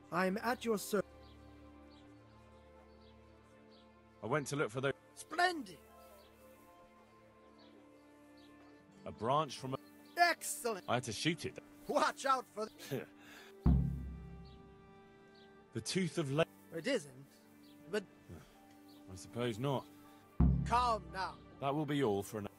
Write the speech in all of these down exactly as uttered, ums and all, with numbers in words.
I'm at your service. I went to look for the... Splendid! A branch from a... Excellent! I had to shoot it. Watch out for... The tooth of... La It isn't, but... I suppose not. Calm now. That will be all for an...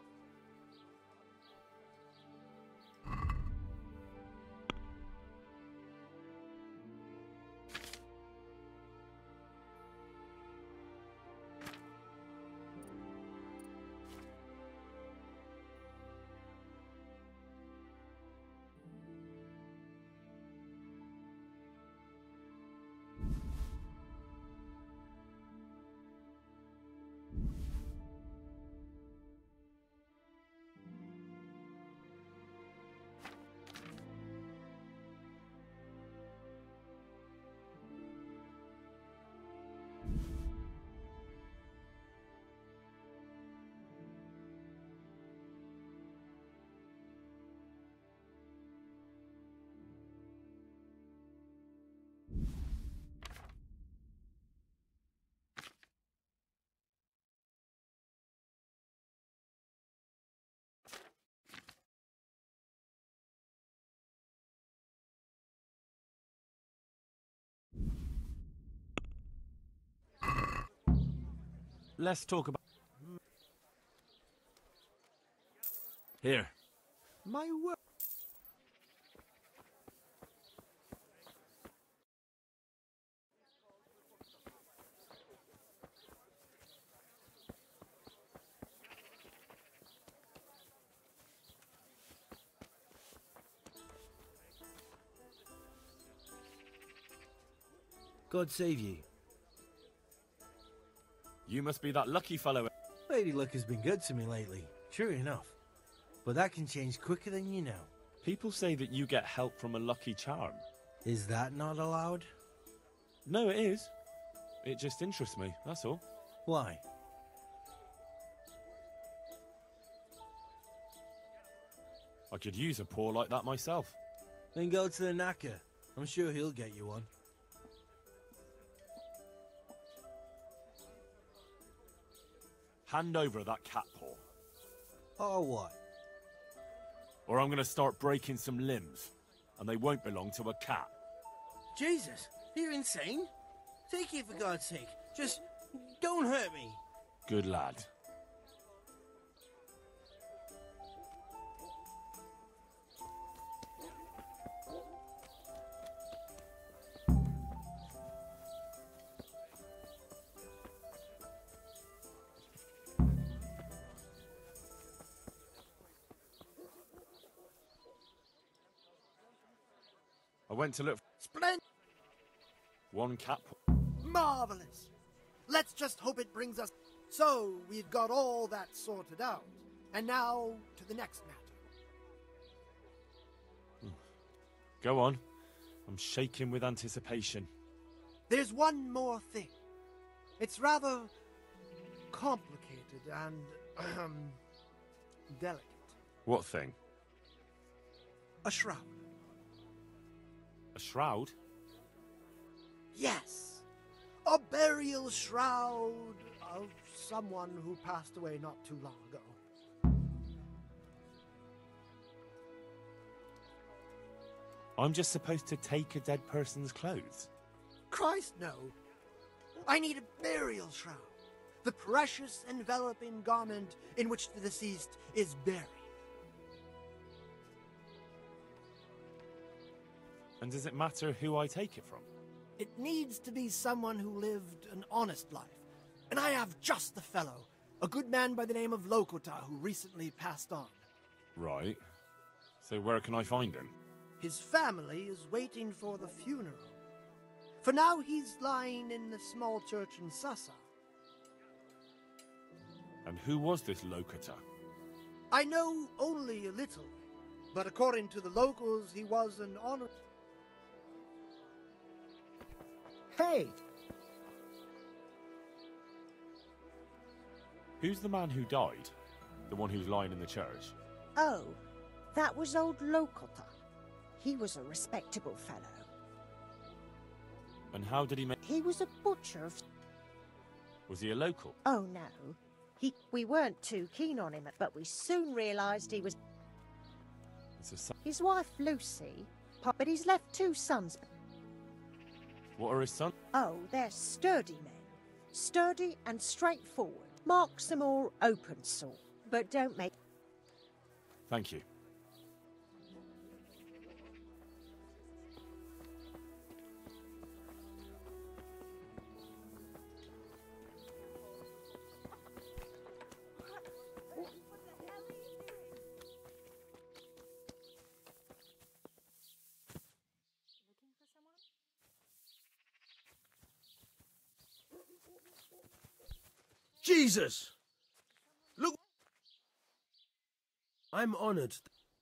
Let's talk about... Here. My word. God save you. You must be that lucky fellow. Lady Luck has been good to me lately, sure enough. But that can change quicker than you know. People say that you get help from a lucky charm. Is that not allowed? No, it is. It just interests me, that's all. Why? I could use a paw like that myself. Then go to the knacker. I'm sure he'll get you one. Hand over that cat paw. Or what? Or I'm gonna start breaking some limbs. And they won't belong to a cat. Jesus, you're insane? Take it for God's sake. Just don't hurt me. Good lad. I went to look for... Splendid! One cat... Marvelous! Let's just hope it brings us... So, we've got all that sorted out. And now, to the next matter. Go on. I'm shaking with anticipation. There's one more thing. It's rather... complicated and... Um, delicate. What thing? A shroud. A shroud? Yes. A burial shroud of someone who passed away not too long ago. I'm just supposed to take a dead person's clothes? Christ, no. I need a burial shroud. The precious enveloping garment in which the deceased is buried. And does it matter who I take it from? It needs to be someone who lived an honest life. And I have just the fellow. A good man by the name of Lokota who recently passed on. Right. So where can I find him? His family is waiting for the funeral. For now he's lying in the small church in Sasa. And who was this Lokota? I know only a little. But according to the locals, he was an honor... Hey! Who's the man who died? The one who's lying in the church? Oh, that was old Lokota. He was a respectable fellow. And how did he make... He was a butcher of... Was he a local? Oh, no. He... We weren't too keen on him, but we soon realised he was... It's a son. His wife, Lucy, but he's left two sons. What are his sons? Oh, they're sturdy men. Sturdy and straightforward. Mark's the more open sort, but don't make... Thank you. Jesus! Look! I'm honored.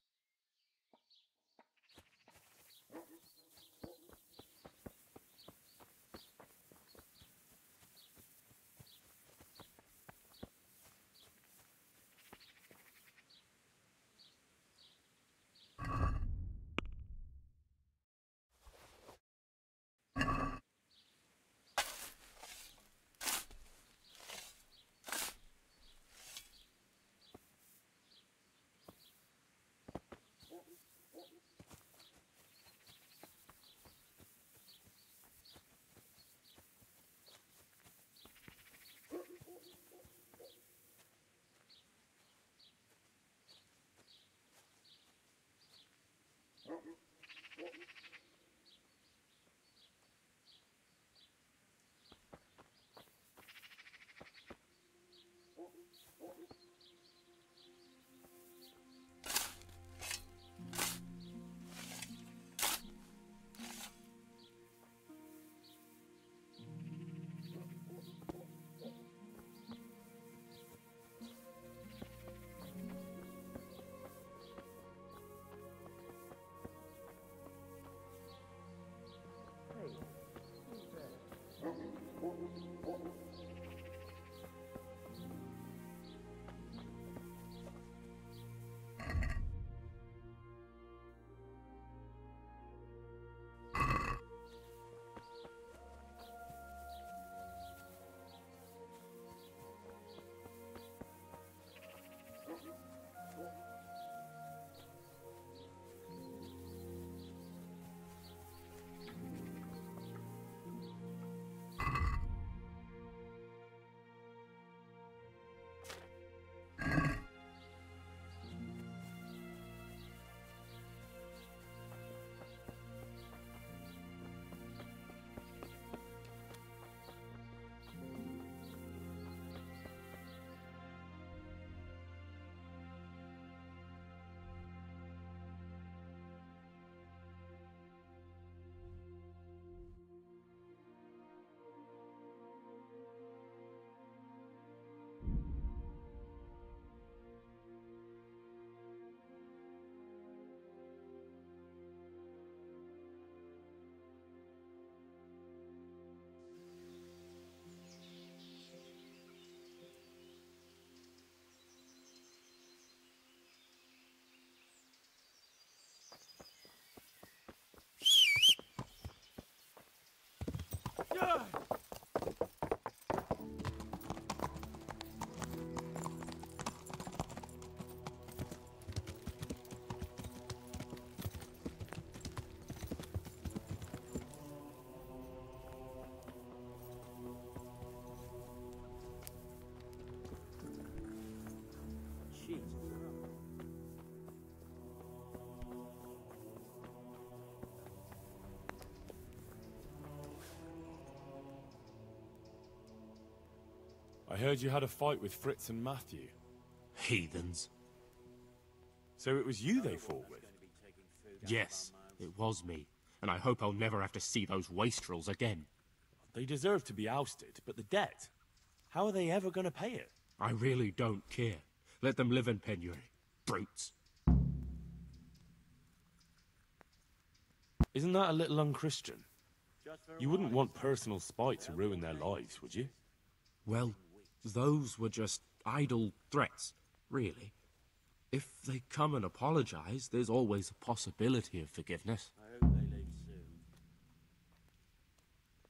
I heard you had a fight with Fritz and Matthew. Heathens. So it was you they fought with? Yes, it was me. And I hope I'll never have to see those wastrels again. They deserve to be ousted, but the debt? How are they ever going to pay it? I really don't care. Let them live in penury. Brutes. Isn't that a little unchristian? You wouldn't want personal spite to ruin their lives, would you? Well, those were just idle threats, really. If they come and apologize, there's always a possibility of forgiveness. I hope they leave soon.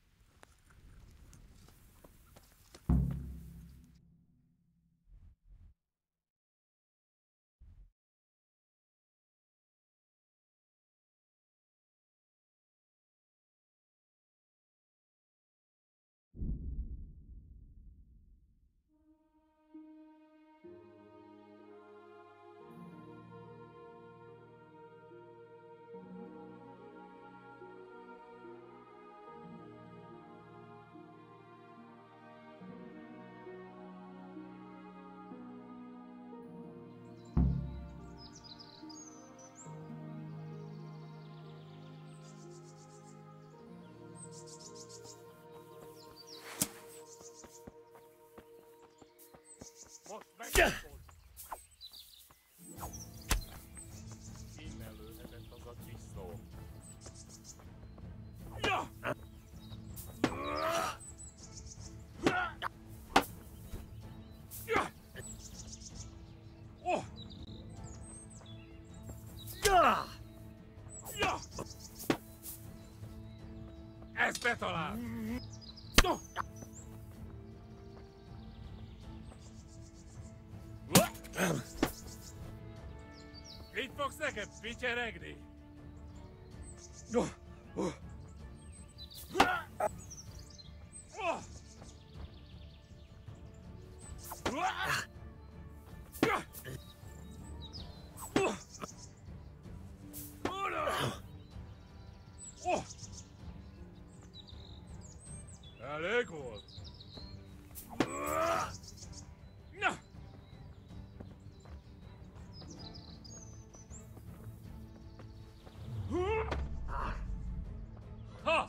Innen lőhetett az a disznó. Ezt betalált! Itt fogsz neked pityeregni? Elég volt. Na! Ha!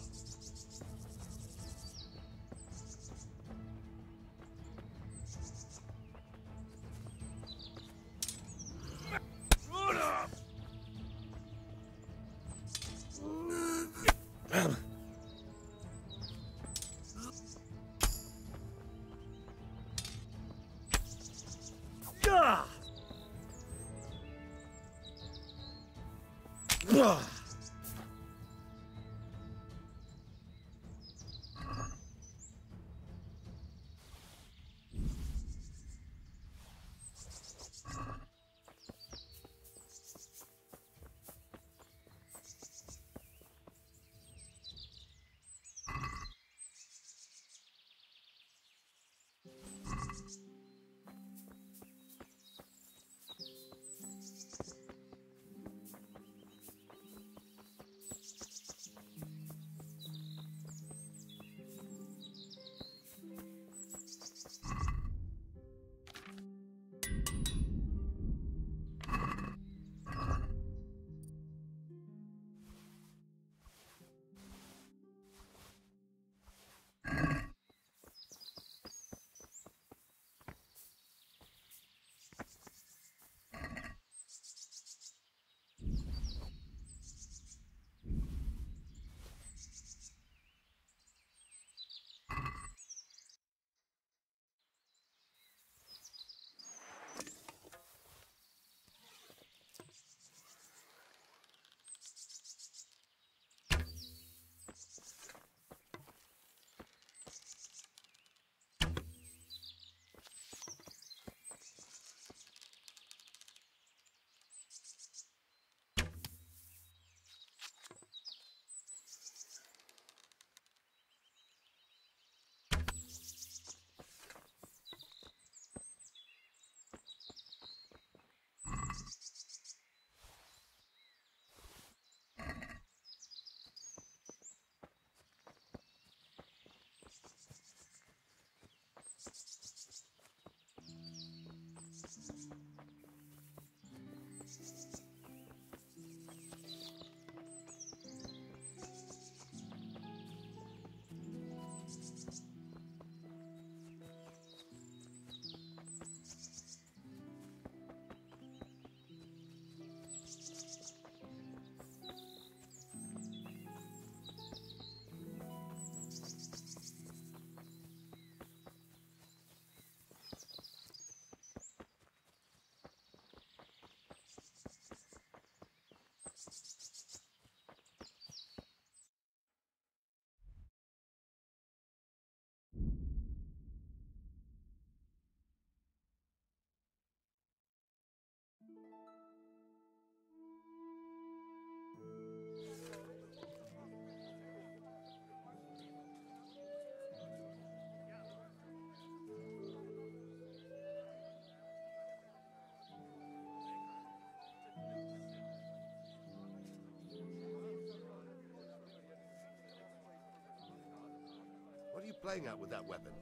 What are you playing at with that weapon?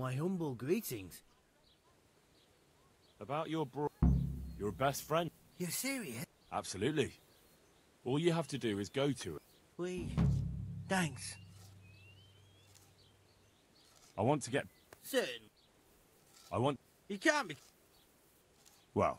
My humble greetings. About your bro... your best friend. You're serious? Absolutely. All you have to do is go to it. We... Thanks. I want to get... Certain. I want... You can't be... Well...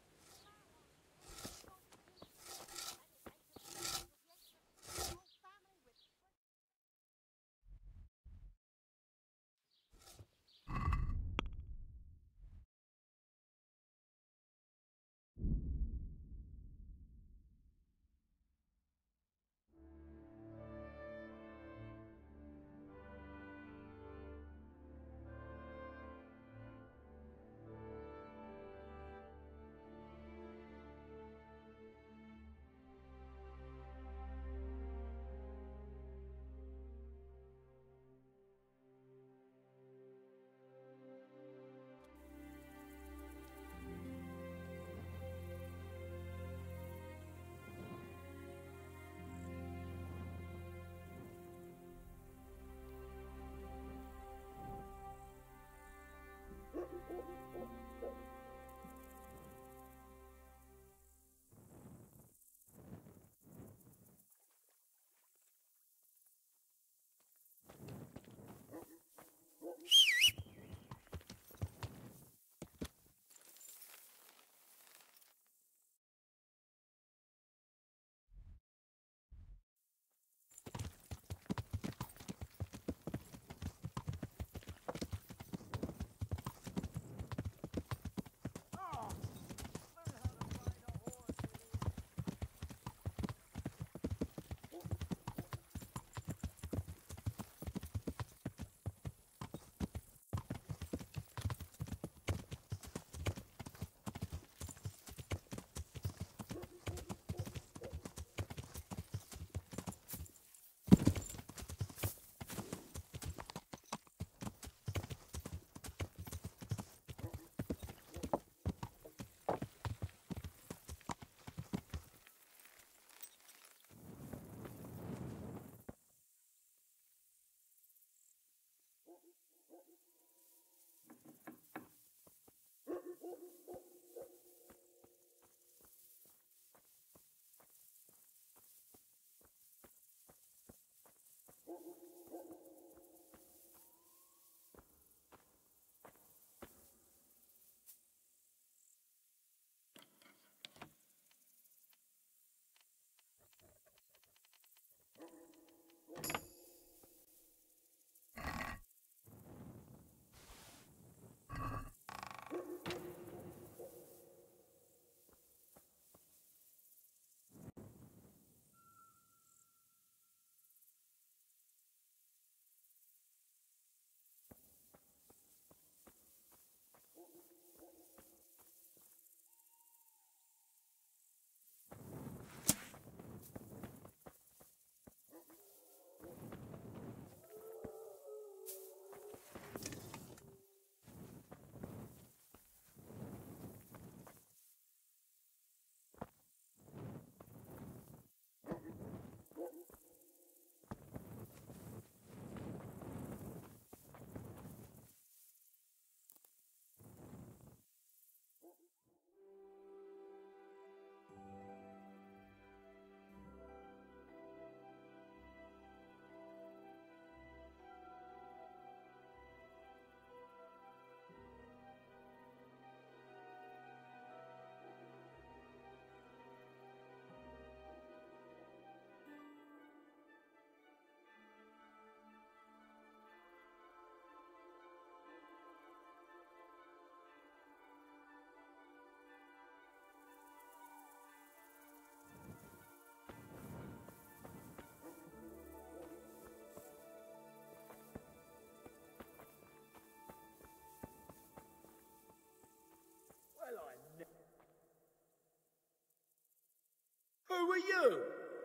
Who are you?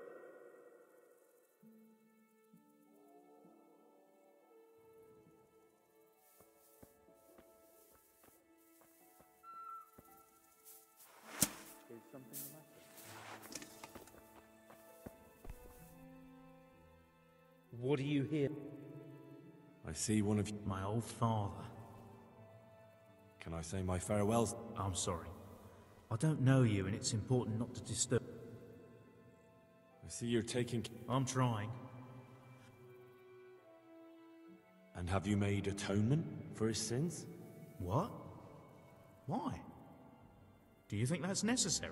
Is something the matter? What do you hear? I see one of you. My old father. Can I say my farewells? I'm sorry. I don't know you, and it's important not to disturb. I see you're taking... I'm trying. And have you made atonement for his sins? What? Why? Do you think that's necessary?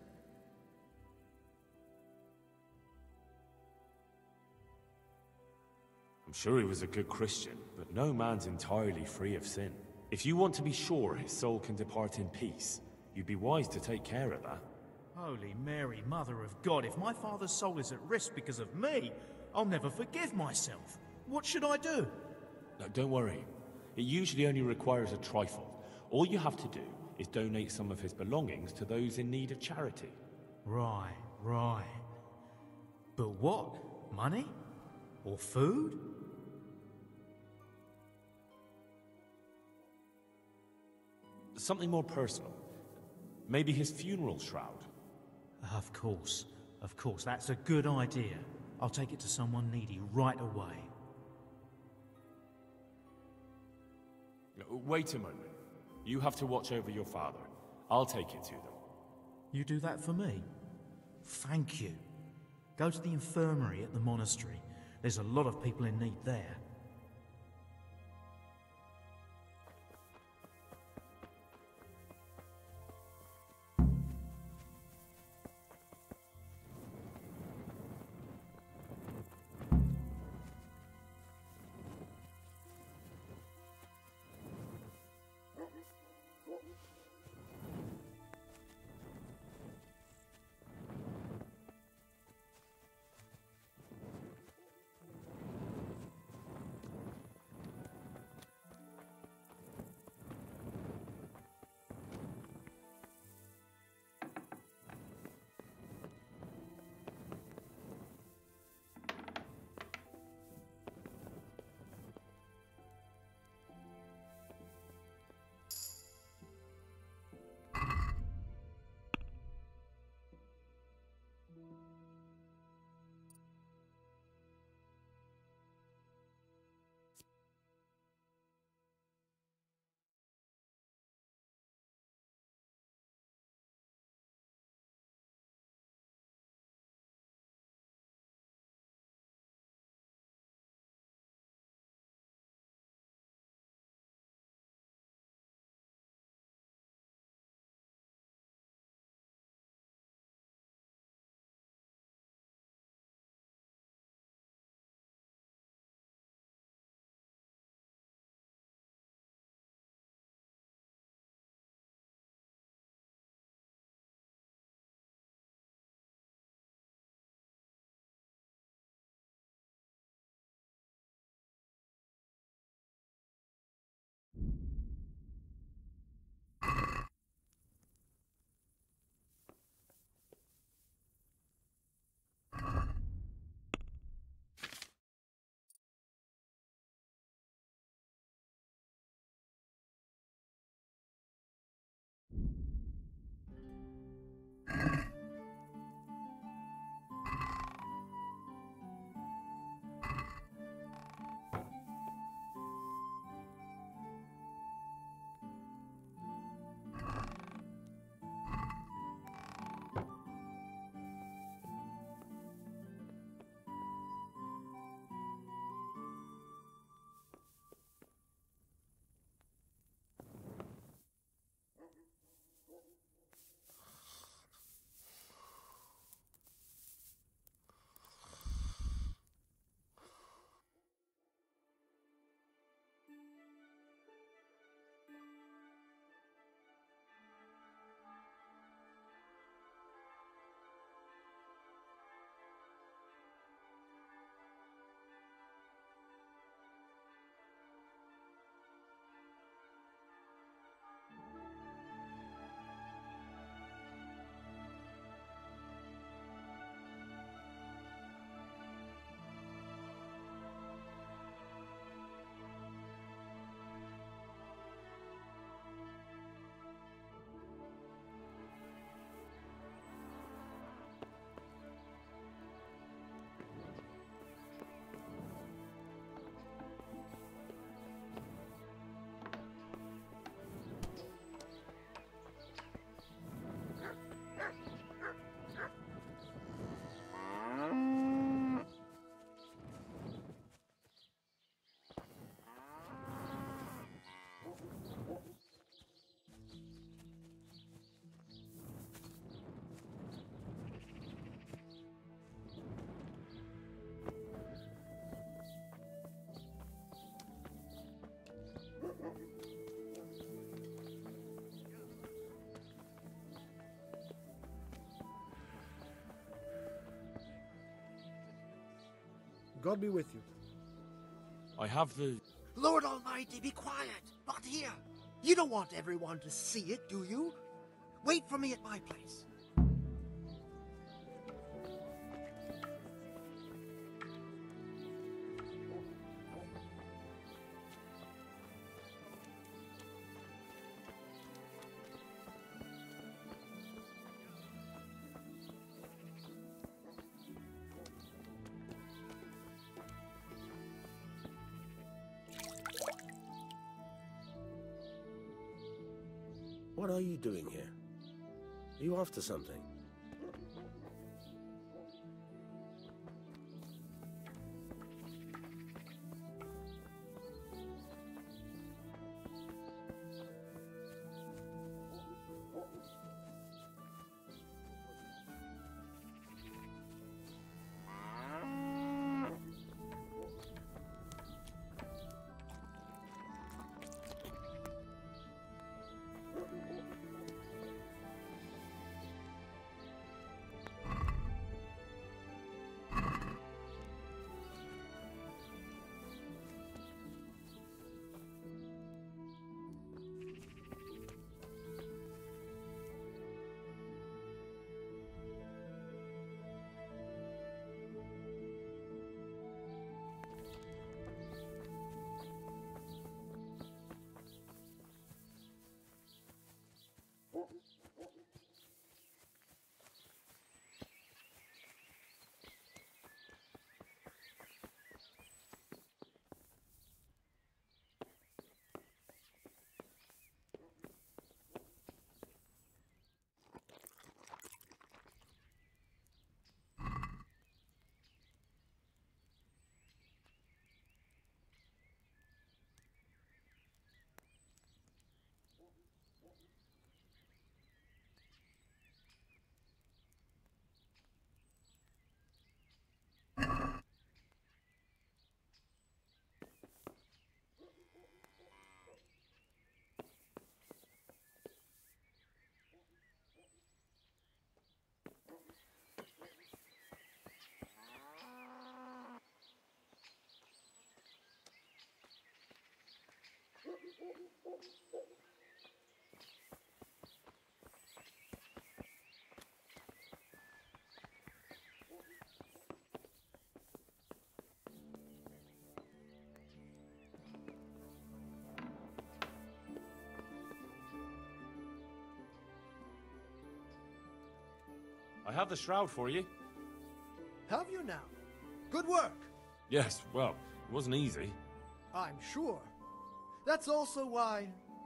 I'm sure he was a good Christian, but no man's entirely free of sin. If you want to be sure his soul can depart in peace, you'd be wise to take care of that. Holy Mary, Mother of God, if my father's soul is at risk because of me, I'll never forgive myself. What should I do? No, don't worry. It usually only requires a trifle. All you have to do is donate some of his belongings to those in need of charity. Right, right. But what? Money? Or food? Something more personal. Maybe his funeral shroud. Of course, of course, that's a good idea. I'll take it to someone needy right away. Wait a moment. You have to watch over your father. I'll take it to them. You do that for me? Thank you. Go to the infirmary at the monastery. There's a lot of people in need there. God be with you. I have the... Lord Almighty, be quiet! Not here! You don't want everyone to see it, do you? Wait for me at my place. What are you doing here? Are you after something? I have the shroud for you. Have you now? Good work. Yes, well, it wasn't easy. I'm sure. That's also why...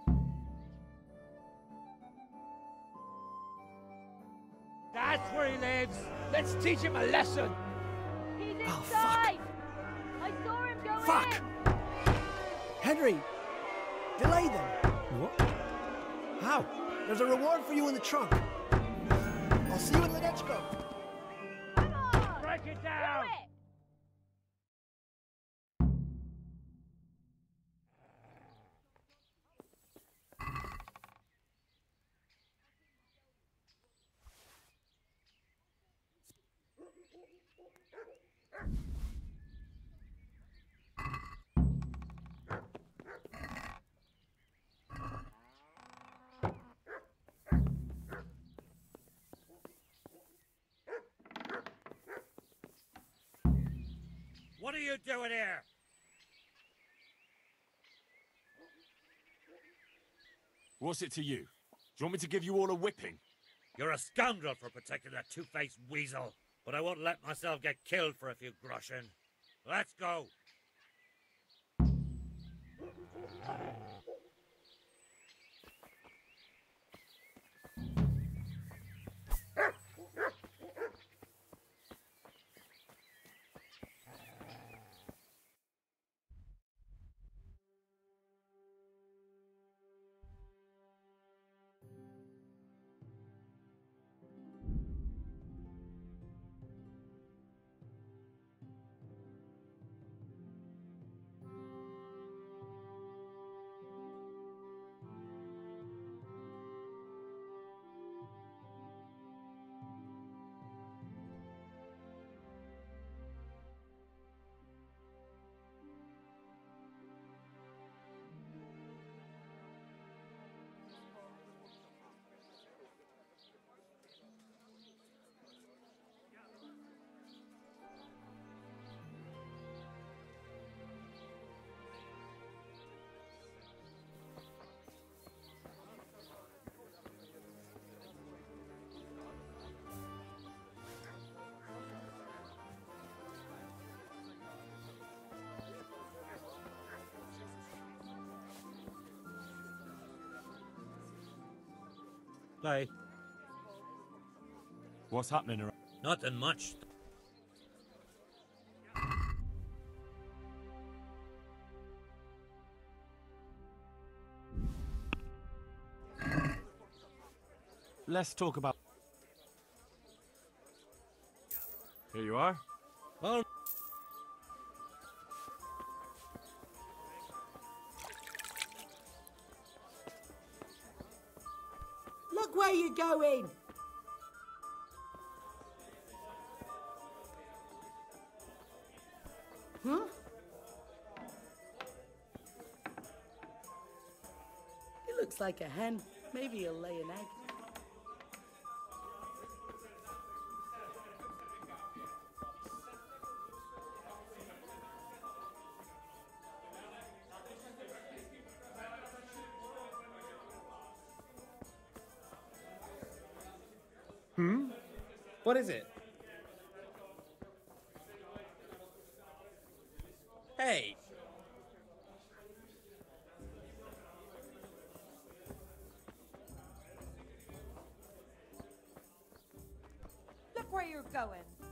That's where he lives. Let's teach him a lesson. He's inside. Oh, fuck. I saw him go Fuck! in. Henry! Delay them! What? How? There's a reward for you in the trunk. I'll see you in Ledechko. Come on. Break it down. Do it. What are you doing here? What's it to you? Do you want me to give you all a whipping? You're a scoundrel for protecting that two-faced weasel, but I won't let myself get killed for a few groschen. Let's go. Bye. What's happening around? Nothing much. Let's talk about... Here you are. Well, Look where you're going! Huh? He looks like a hen. Maybe he'll lay an egg. Hmm? What is it? Hey! Look where you're going.